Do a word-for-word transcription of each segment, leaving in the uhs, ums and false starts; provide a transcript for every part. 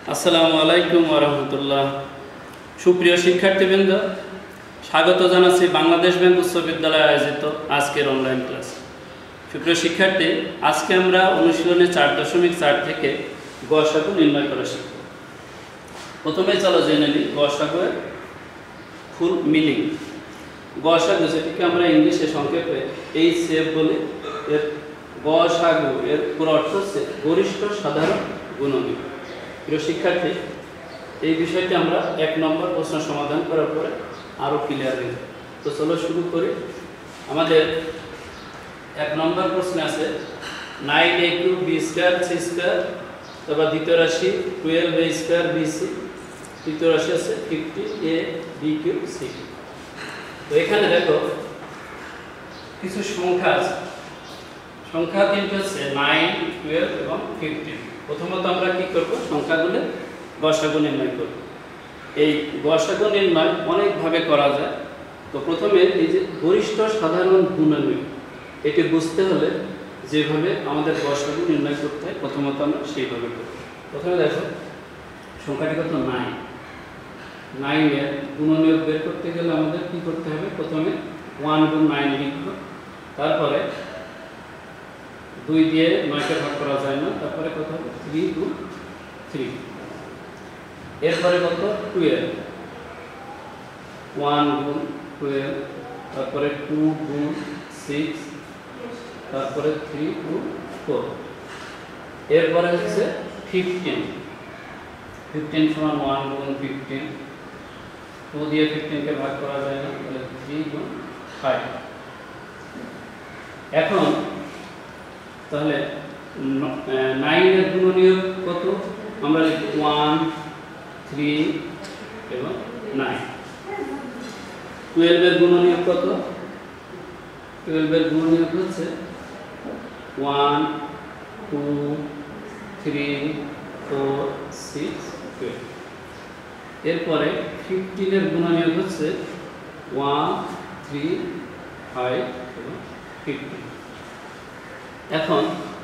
আসসালামু আলাইকুম ওয়া রাহমাতুল্লাহ। সুপ্রিয় শিক্ষার্থীবৃন্দ, স্বাগত জানাচ্ছি বাংলাদেশ ব্যাংক উচ্চ বিদ্যালয়ে আয়োজিত আজকের অনলাইন ক্লাস। সুপ্রিয় শিক্ষার্থী, আজকে আমরা অনুশীলনে চার দশমিক চার থেকে গসাগু নির্ণয় করা শিখব। প্রথমে চলো জেনে নিই গসাগুর ফুল মিনিং। গসাগু, যেটিকে আমরা ইংলিশে সংক্ষেপে এইচ সি এফ বলি, এর গসাগু এর পুরো অর্থ হচ্ছে গরিষ্ঠ সাধারণ গুণনীয়। প্রিয় শিক্ষার্থী, এই বিষয়টি আমরা এক নম্বর প্রশ্ন সমাধান করার পরে আরও ক্লিয়ার হয়ে যায়। তো চলো শুরু করি। আমাদের এক নম্বর প্রশ্নে আছে nine a cube b square c square, তারপর দ্বিতীয় রাশি twelve a square b c, তৃতীয় রাশি আছে fifty a b cube c. তো এখানে দেখো কিছু সংখ্যা আছে। সংখ্যা তিনটি হচ্ছে নাইন, টুয়েলভ এবং ফিফটিন। প্রথমত আমরা কি করব, সংখ্যাগুলো গসাগু নির্ণয় করব। এই গসাগু নির্ণয় অনেকভাবে করা যায়। তো প্রথমে এই যে গরিষ্ঠ সাধারণ গুণনীয়, এটি বুঝতে হলে যেভাবে আমাদের গসাগু নির্ণয় করতে হয় প্রথমত আমরা সেইভাবে করব। প্রথমে দেখো সংখ্যাটি কত, নাইন। নাইনের গুণনীয় বের করতে গেলে আমাদের কি করতে হবে, প্রথমে ওয়ান গুণ নাইন লিখব, তারপরে দুই দিয়ে নয়কে ভাগ করা যায় না, তারপরে কত হবে থ্রি গুণ থ্রি, এরপরে কত টুয়েলভ, ওয়ান গুণ টুয়েলভ, তারপরে টু গুণ সিক্স, তারপরে থ্রি গুণ ফোর, এরপরে হচ্ছে ফিফটিন। ফিফটিন সমান ওয়ান গুণ ফিফটিন, টু দিয়ে ফিফটিনকে ভাগ করা যায় না, তাহলে থ্রি গুণ ফাইভ। এখন তাহলে নাইনের গুণনীয় কত, আমরা লিখব ওয়ান, থ্রি এবং নাইন। টুয়েলভের গুণনীয় কত, টুয়েলভের গুণনীয় হচ্ছে one, two, three, four, six, twelve. এরপরে ফিফটিনের গুণনীয় হচ্ছে ওয়ান, থ্রি, ফাইভ এবং ফিফটিন। এখন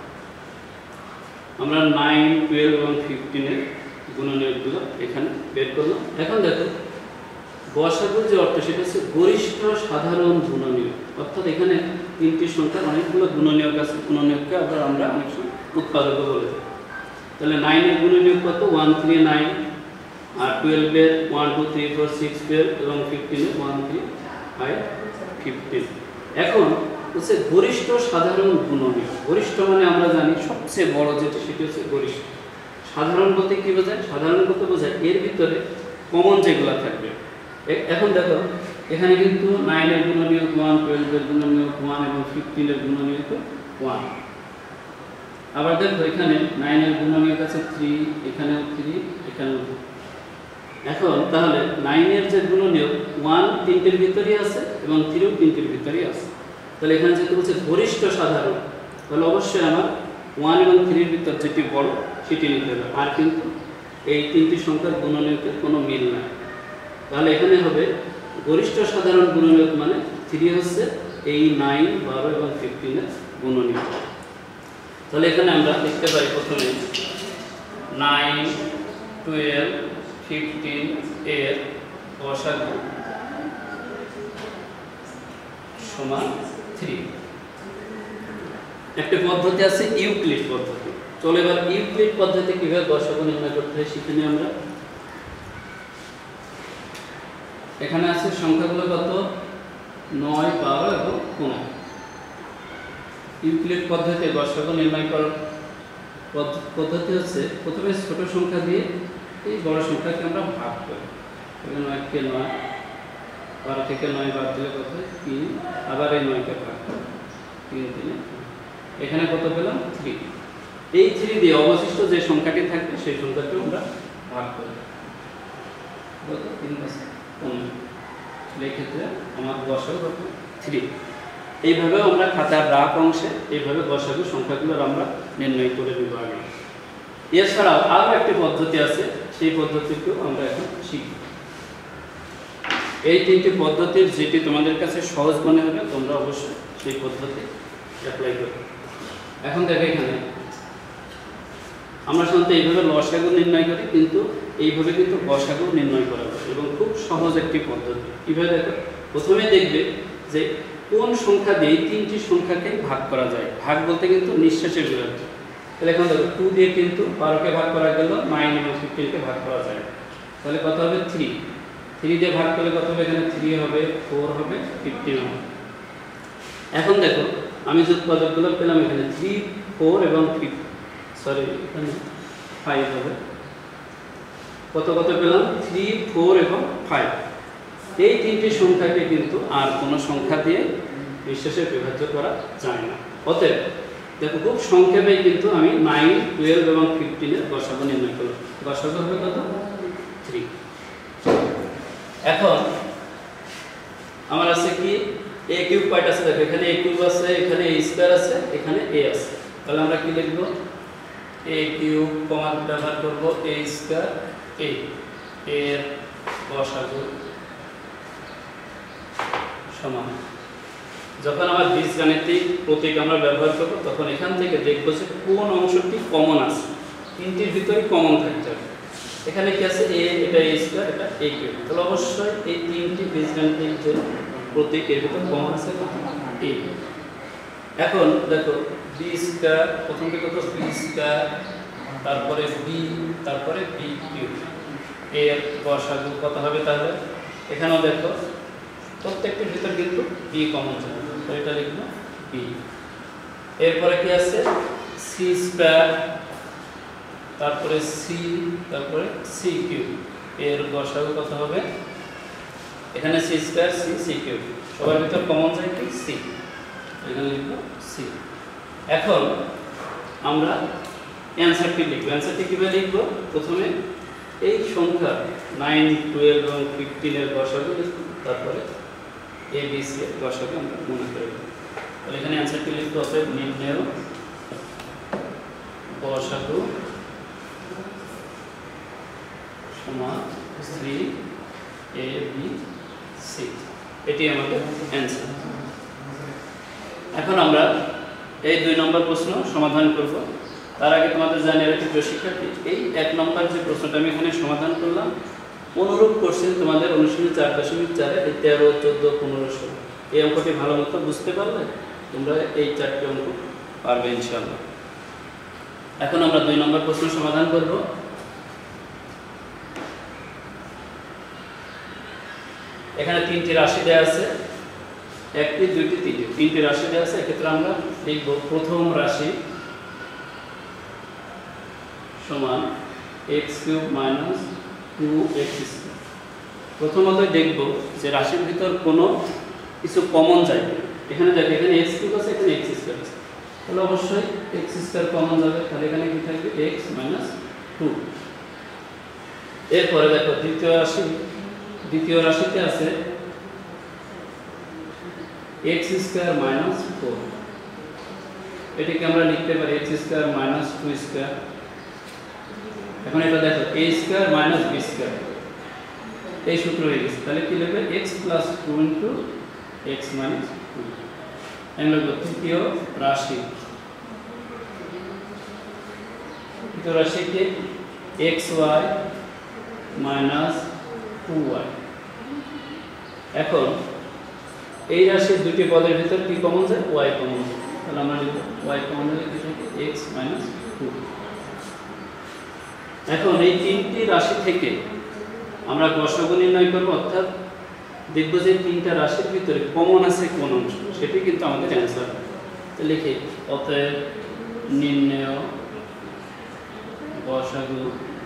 আমরা নাইন, টুয়েলভ এবং ফিফটিনের গুণনীয়কগুলো এখানে বের করলাম। এখন দেখো গসাগুর যে অর্থ, সেটা হচ্ছে গরিষ্ঠ সাধারণ গুণনীয়। অর্থাৎ এখানে তিনটি সংখ্যার অনেকগুলো গুণনীয়ক আছে, গুণনীয়ককে আবার আমরা অনেক সময় উৎপাদকও বলে থাকি। তাহলে নাইনের গুণনীয়ক কত, ওয়ান, থ্রি, নাইন, আর টুয়েলভের one, two, three, four, six, twelve এবং ফিফটিনের ওয়ান, থ্রি, ফাইভ, ফিফটিন। এখন হচ্ছে গরিষ্ঠ সাধারণ গুণনীয়। গরিষ্ঠ মানে আমরা জানি সবচেয়ে বড় যেটা, সেটি হচ্ছে গরিষ্ঠ। সাধারণ বলতে কি বোঝায়, সাধারণ বলতে বোঝায় এর ভিতরে কমন যেগুলো থাকবে। এখন দেখো এখানে কিন্তু নাইনের গুণনীয় ওয়ান, টুয়েলভের গুণনীয় ওয়ান এবং ফিফটিনের গুণনীয় ওয়ান। আবার দেখো এখানে নাইনের গুণনীয় আছে থ্রি, এখানেও থ্রি, এখানেও থ্রি। এখন তাহলে নাইনের যে গুণনীয় ওয়ান তিনটির ভিতরেই আছে এবং থ্রিও তিনটির ভিতরেই আছে। তাহলে এখানে যেহেতু বলছে গরিষ্ঠ সাধারণ, তাহলে অবশ্যই আমার ওয়ান এবং থ্রির ভিতর যেটি বড় সেটি নিতে হবে। আর কিন্তু এই তিনটি সংখ্যার গুণনীয়কের কোনো মিল নাই। তাহলে এখানে হবে গরিষ্ঠ সাধারণ গুণনীয়ক মানে থ্রি হচ্ছে এই নাইন, বারো এবং ফিফটিনের গুণনীয়ক। তাহলে এখানে আমরা লিখতে পারি প্রথমে নাইন, টুয়েলভ, ফিফটিন এর গসাগু সমান থ্রি। একটা পদ্ধতি আছে ইউক্লিড পদ্ধতি। চলো এবার ইউক্লিড পদ্ধতি কিভাবে গসাগু নির্ণয় করতে হয় শিখে নিই আমরা। এখানে আছে সংখ্যাগুলো কত, নয়, বারো এবং পনেরো। ইউক্লিড পদ্ধতিতে গসাগু নির্ণয় করার পদ্ধতি হচ্ছে প্রথমে ছোট সংখ্যা দিয়ে এই বড় সংখ্যাকে আমরা ভাগ করি। নয়কে নয়, বারো থেকে নয় বাদ দিলে কত, তিন, আবার এই নয়কে ভাগ করি, তিন, তিনে এখানে কত পেলাম, থ্রি। এই থ্রি দিয়ে অবশিষ্ট যে সংখ্যাটি থাকবে সেই সংখ্যাকে আমরা ভাগ করি, কত, তিন, পাঁচ, পনেরো। এই ক্ষেত্রে আমার গসাগু কত, থ্রি। এইভাবে আমরা খাতার রাফ অংশে এইভাবে গসাগু সংখ্যাগুলোর আমরা নির্ণয় করে দেবো আগে। এছাড়াও আরও একটি পদ্ধতি আছে, সেই পদ্ধতিকেও আমরা এখন শিখব। এই তিনটি পদ্ধতির যেটি তোমাদের কাছে সহজ মনে হবে তোমরা অবশ্যই সেই পদ্ধতি অ্যাপ্লাই করবে। এখন দেখো এখানে আমরা সাধারণত এইভাবে লসাগু নির্ণয় করি, কিন্তু এইভাবে কিন্তু গসাগু নির্ণয় করা যায় এবং খুব সহজ একটি পদ্ধতি। কীভাবে দেখো, প্রথমে দেখবে যে কোন সংখ্যা দিয়ে তিনটি সংখ্যাকে ভাগ করা যায়। ভাগ বলতে কিন্তু নিঃশ্বাসের বিভাজ্য। তাহলে এখন দেখো টু দিয়ে কিন্তু বারোকে ভাগ করা গেল, নাইন এবং ফিফটিনকে ভাগ করা যায়। তাহলে কত হবে? থ্রি। থ্রি দিয়ে ভাগ করলে কত হবে? এখানে থ্রি হবে, ফোর হবে, ফিফটিন হবে। এখন দেখো আমি যে উৎপাদকগুলো পেলাম এখানে থ্রি, ফোর এবং ফিফ সরি এখানে ফাইভ হবে। কত কত পেলাম? থ্রি, ফোর এবং ফাইভ। এই তিনটি সংখ্যাকে কিন্তু আর কোনো সংখ্যা দিয়ে নিঃশ্বাসে বিভাজ্য করা যায় না। অতএব দেখো খুব সংক্ষেপে কিন্তু আমি নাইন, টুয়েলভ এবং ফিফটিনের গসাগু নির্ণয় করলাম। গসাগু হবে কত? থ্রি। এখন আমার আছে কি এ কিউব কয়টা আছে? দেখো এখানে এ কিউব আছে, এখানে এ স্কয়ার আছে, এখানে এ আছে। তাহলে আমরা কি লিখব? এ কিউব কমা ব্যবহার করব এ স্কয়ার এ এর গসাগু সমান। যখন আমার বীজগাণিতিক প্রতীক আমরা ব্যবহার করব তখন এখান থেকে দেখব যে কোন অংশটি কমন আছে। তিনটির ভিতরে কমন থাকতে হবে। এখানে কি আছে? এ, এটা এ স্কয়ার, এটা এ কিউব। তাহলে অবশ্যই এই তিনটি বীজগাণিতিক যে প্রতীক এর ভিতরে কমন আছে এ। এখন দেখো বি স্কয়ার, প্রথমটি কত? বি স্কয়ার, তারপরে বি, তারপরে বি কিউব। এর গসাগু কত হবে? তাহলে এখানেও দেখো প্রত্যেকটির ভিতর কিন্তু বি কমন যাবে, তো এটা লিখব বি। এরপরে কি আছে? সি স্কয়ার, তারপরে সি, তারপরে সি কিউব। এর গসাগু কত হবে? এখানে c square, c, c cube, সবার ভিতর কমন যায় কি? সি। এখানে লিখব সি। এখন আমরা অ্যানসারটি লিখব। অ্যানসারটি কীভাবে লিখব? প্রথমে এই সংখ্যা নাইন, টুয়েলভ এবং ফিফটিনের গসাগু লিখব, তারপরে এ বি সি এর গসাগু আমরা মনে করে নেব। তাহলে এখানে অ্যানসারটি লিখব অতএব নির্ণেয় গসাগু সমান থ্রি এ বি সি। এটি আমাদের অ্যানসার। এখন আমরা এই দুই নম্বর প্রশ্ন সমাধান করব। তার আগে তোমাদের জানিয়ে রাখি প্রিয় শিক্ষার্থী, এই এক নম্বর যে প্রশ্নটা আমি এখানে সমাধান করলাম অনুরূপ কোশ্চেন তোমাদের অনুশীলনী চার দশমিক চারে এই তেরো, চোদ্দো, পনেরো, ষোলো এই অঙ্কটি ভালো মতো বুঝতে পারলে তোমরা এই চারটি অঙ্ক পারবে ইনশাআল্লাহ। এখন আমরা দুই নম্বর প্রশ্ন সমাধান করব। এখানে তিনটি রাশি দেওয়া আছে, একটি, দুইটি, তিনটি, তিনটি রাশি দেওয়া আছে। এক্ষেত্রে আমরা লিখব প্রথম রাশি সমান x cube minus two x square. প্রথমত দেখব যে রাশির ভিতর কোনো কিছু কমন যায়। এখানে দেখো এখানে এক্স কিউব আছে, এখানে এক্স স্কোয়ার আছে, তাহলে অবশ্যই এক্স স্কোয়ার কমন যাবে। তাহলে এখানে কি থাকবে? X minus two. এরপরে দেখো দ্বিতীয় রাশি, দ্বিতীয় রাশিতে আছে এক্স স্কোয়ার মাইনাস ফোর। এটিকে আমরা লিখতে পারি x square minus two square. এখন এটা দেখো a square minus b square, এই সূত্র হয়ে গেছে। তাহলে কি লিখবে? X plus two into x minus two. আমি লিখব তৃতীয় রাশি, তৃতীয় রাশিকে x y minus two y. এখন এই রাশির দুটি পদের ভিতর কি কমন যায়? ওয়াই কমন যায়। তাহলে আমরা লিখব ওয়াই কমন হলে কি থাকে? X minus two. এখন এই তিনটি রাশি থেকে আমরা গসাগু নির্ণয় করব, অর্থাৎ দেখব যে তিনটা রাশির ভিতরে কমন আছে কোন অংশ, সেটি কিন্তু আমাদের অ্যান্সার। তো লিখি অতএব নির্ণেয় গসাগু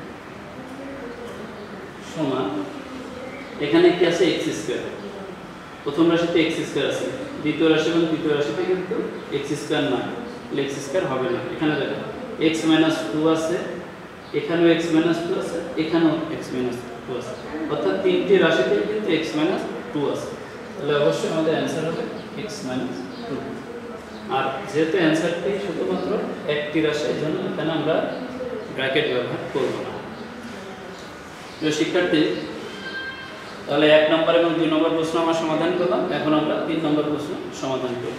সমান, এখানে কি আছে? X square. প্রথম রাশিতে এক্স স্কোয়ার আছে, দ্বিতীয় রাশি এবং তৃতীয় রাশিতে কিন্তু এক্স স্কোয়ার না, এক্স স্কোয়ার হবে না। এখানে দেখো এক্স মাইনাস টু আছে, এখানেও এক্স মাইনাস টু আছে, এখানেও এক্স মাইনাস টু আছে, অর্থাৎ তিনটি রাশিতে কিন্তু এক্স মাইনাস টু আছে। তাহলে অবশ্যই আমাদের অ্যান্সার হবে এক্স মাইনাস টু। আর যেহেতু অ্যান্সারটি শুধুমাত্র একটি রাশি, এই জন্য এখানে আমরা ব্র্যাকেট ব্যবহার করব না। প্রিয় শিক্ষার্থী, তাহলে এক নম্বর এবং দুই নম্বর প্রশ্ন আমরা সমাধান করলাম। এখন আমরা তিন নম্বর প্রশ্ন সমাধান করব।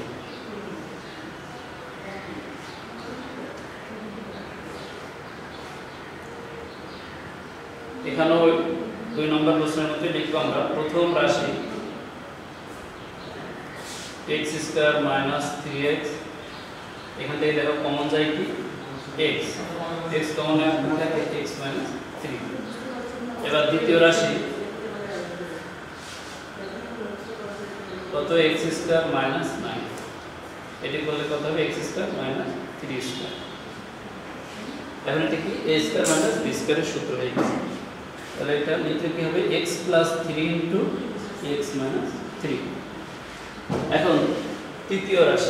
এখানেও দুই নম্বর প্রশ্নের মধ্যে লিখবো আমরা প্রথম রাশি x square minus three x, এখান থেকে দেখো কমন যায় কি এক্স, এক্স কমন থাকে এক্স মাইনাস থ্রি। এবার দ্বিতীয় রাশি কত এক্স স্কোয়ার মাইনাস নাইন, এটি করলে কত হবে x square minus three square. এখন এটা কি এ স্কোয়ার মাইনাস বি স্কোয়ারের সূত্র হয়ে গেছে, তাহলে এটা লিখলে কি হবে x plus three into x minus three. এখন তৃতীয় রাশি,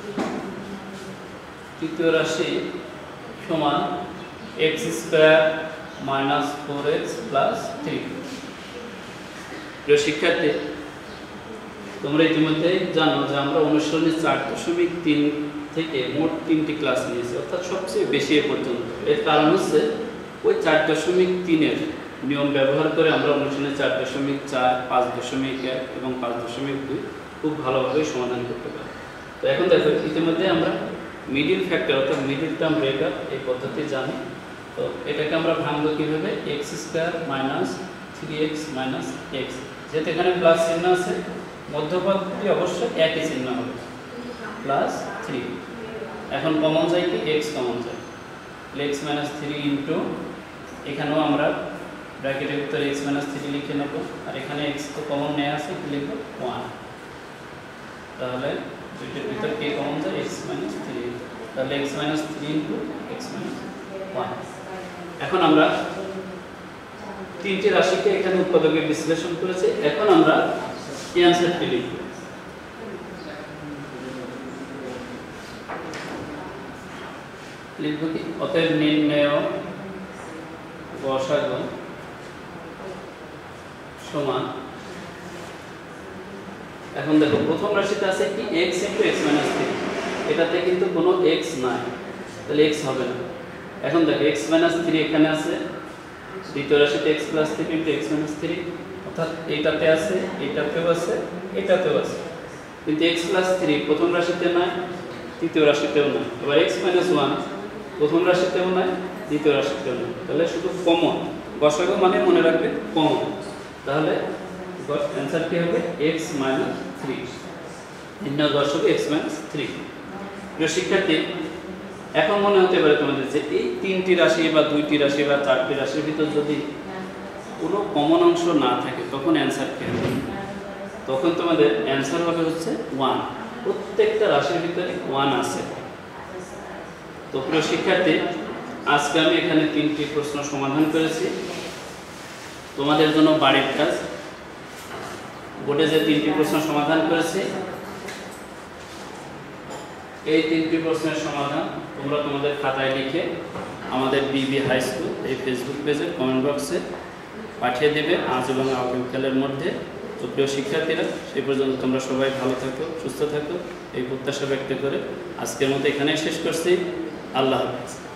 তৃতীয় রাশি সমান x square minus four x plus three. প্রিয় শিক্ষার্থী, তোমরা ইতিমধ্যে জানো যে আমরা অনুশীলনী চার দশমিক তিন থেকে মোট তিনটি ক্লাস নিয়েছি, অর্থাৎ সবচেয়ে বেশি এ পর্যন্ত। এর কারণ হচ্ছে ওই চার দশমিক তিনের নিয়ম ব্যবহার করে আমরা অনুশীলনী চার দশমিক চার, পাঁচ দশমিক এক এবং পাঁচ দশমিক দুই খুব ভালোভাবে সমাধান করতে পারি। তো এখন দেখো ইতিমধ্যে আমরা মিডিল ফ্যাক্টর অর্থাৎ মিডিল টার্ম ব্রেকআপ এই পদ্ধতি জানি। তো এটাকে আমরা ভাঙবো কীভাবে, x square minus three x minus x, যেহেতু এখানে প্লাস চিহ্ন আছে মধ্যপদটি অবশ্যই একই চিহ্ন হবে প্লাস থ্রি। এখন কমন যায় কি এক্স কমন যায়, এক্স মাইনাস থ্রি ইন্টু এখানেও আমরা ব্র্যাকেটের ভিতরে এক্স মাইনাস থ্রি লিখে নেব, আর এখানে এক্স তো কমন নেওয়া আছে কি লিখব ওয়ান, তাহলে দুইটার ভিতর কে কমন যায় এক্স মাইনাস থ্রি, তাহলে x minus three into x minus one. এখন আমরা তিনটি রাশিকে এখানে উৎপাদকে বিশ্লেষণ করেছি, এখন আমরা এই অ্যান্সারটি লিখব। লিখব কি অতএব নির্ণেয় গসাগু সমান, এখন দেখো প্রথম রাশিতে আছে কি x into x minus three, এটাতে কিন্তু কোনো x নাই, তাহলে x হবে না। এখন দেখো x মাইনাস থ্রি এখানে আছে, দ্বিতীয় রাশিতে x plus three into x minus three, অর্থাৎ এইটাতে আছে, এইটাতেও আছে, এটাতেও আছে, কিন্তু x প্লাস থ্রি প্রথম রাশিতে নাই, তৃতীয় রাশিতেও নাই। এবার x মাইনাস ওয়ান প্রথম রাশিতেও নাই, দ্বিতীয় রাশিতেও নাই, তাহলে শুধু কমন গসাগু মানে মনে রাখবে কমন, তাহলে অ্যান্সার কি হবে x মাইনাস থ্রি, নির্ণয় গসাগু x মাইনাস থ্রি। প্রিয় শিক্ষার্থী, এখন মনে হতে পারে তোমাদের যে এই তিনটি রাশি বা দুইটি রাশি বা চারটি রাশির ভিতর যদি কোনো কমন অংশ না থাকে তখন অ্যান্সার কি হবে, তখন তোমাদের অ্যান্সার হবে হচ্ছে ওয়ান, প্রত্যেকটা রাশির ভিতরে ওয়ান আছে। তো প্রিয় শিক্ষার্থী, আজকে আমি এখানে তিনটি প্রশ্ন সমাধান করেছি। তোমাদের জন্য বাড়ির কাজ, বোর্ডে যে তিনটি প্রশ্ন সমাধান করেছি এই তিনটি প্রশ্নের সমাধান তোমরা তোমাদের খাতায় লিখে আমাদের বিবি হাই স্কুল এই ফেসবুক পেজে কমেন্ট বক্সে পাঠিয়ে দেবে আজ এবং আগামীকালের মধ্যে। তো প্রিয় শিক্ষার্থীরা, সেই পর্যন্ত তোমরা সবাই ভালো থাকো, সুস্থ থাকো, এই প্রত্যাশা ব্যক্ত করে আজকের মতো এখানেই শেষ করছি। আল্লাহ হাফেজ।